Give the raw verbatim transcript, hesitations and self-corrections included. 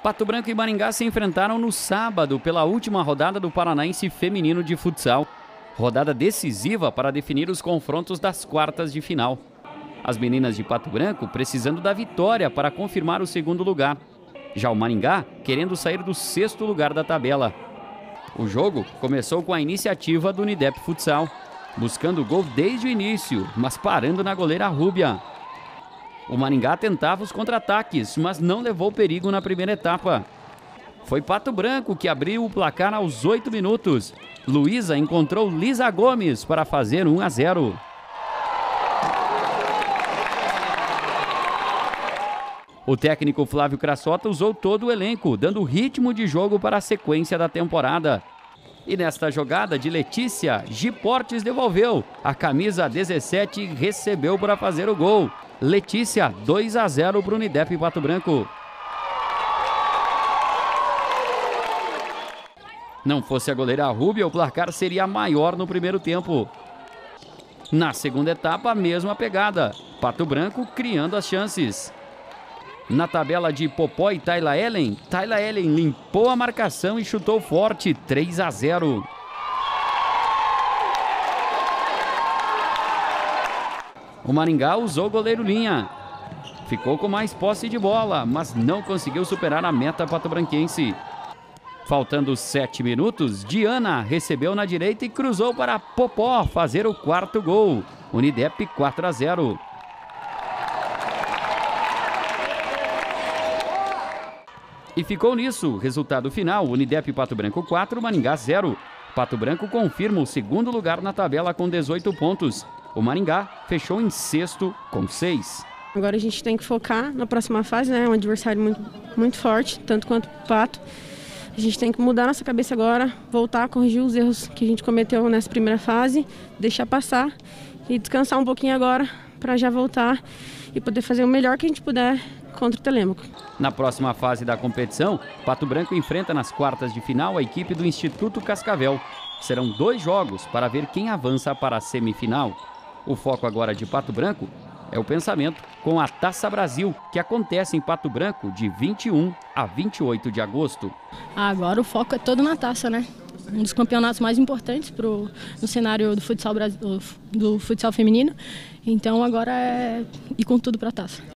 Pato Branco e Maringá se enfrentaram no sábado pela última rodada do Paranaense Feminino de Futsal. Rodada decisiva para definir os confrontos das quartas de final. As meninas de Pato Branco precisando da vitória para confirmar o segundo lugar. Já o Maringá querendo sair do sexto lugar da tabela. O jogo começou com a iniciativa do Unidep Futsal, buscando o gol desde o início, mas parando na goleira Rúbia. O Maringá tentava os contra-ataques, mas não levou perigo na primeira etapa. Foi Pato Branco que abriu o placar aos oito minutos. Luísa encontrou Lisa Gomes para fazer um a zero. O técnico Flávio Crassota usou todo o elenco, dando ritmo de jogo para a sequência da temporada. E nesta jogada de Letícia, Giportes devolveu. A camisa dezessete recebeu para fazer o gol. Letícia, dois a zero para o Unidep Pato Branco. Não fosse a goleira Rúbia, o placar seria maior no primeiro tempo. Na segunda etapa, a mesma pegada. Pato Branco criando as chances. Na tabela de Popó e Tayla Ellen, Tayla Ellen limpou a marcação e chutou forte, três a zero. O Maringá usou o goleiro Linha. Ficou com mais posse de bola, mas não conseguiu superar a meta patobranquense. Faltando sete minutos, Diana recebeu na direita e cruzou para Popó fazer o quarto gol. Unidep quatro a zero. E ficou nisso. Resultado final: Unidep Pato Branco quatro, Maringá zero. Pato Branco confirma o segundo lugar na tabela com dezoito pontos. O Maringá fechou em sexto com seis. Agora a gente tem que focar na próxima fase, né? É um adversário muito, muito forte, tanto quanto o Pato. A gente tem que mudar nossa cabeça agora, voltar a corrigir os erros que a gente cometeu nessa primeira fase, deixar passar e descansar um pouquinho agora para já voltar e poder fazer o melhor que a gente puder contra o Telêmaco. Na próxima fase da competição, Pato Branco enfrenta nas quartas de final a equipe do Instituto Cascavel. Serão dois jogos para ver quem avança para a semifinal. O foco agora de Pato Branco é o pensamento com a Taça Brasil, que acontece em Pato Branco de vinte e um a vinte e oito de agosto. Agora o foco é todo na taça, né? Um dos campeonatos mais importantes pro, no cenário do futsal, do futsal feminino. Então agora é ir com tudo para a taça.